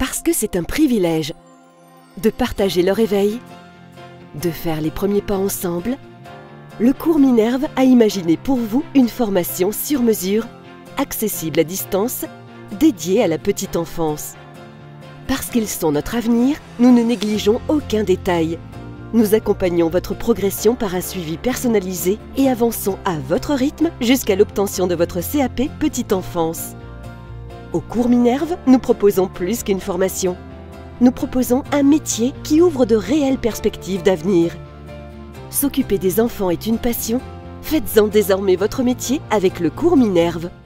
Parce que c'est un privilège de partager leur éveil, de faire les premiers pas ensemble, le cours Minerve a imaginé pour vous une formation sur mesure, accessible à distance, dédiée à la petite enfance. Parce qu'ils sont notre avenir, nous ne négligeons aucun détail. Nous accompagnons votre progression par un suivi personnalisé et avançons à votre rythme jusqu'à l'obtention de votre CAP Petite Enfance. Au cours Minerve, nous proposons plus qu'une formation. Nous proposons un métier qui ouvre de réelles perspectives d'avenir. S'occuper des enfants est une passion. Faites-en désormais votre métier avec le cours Minerve.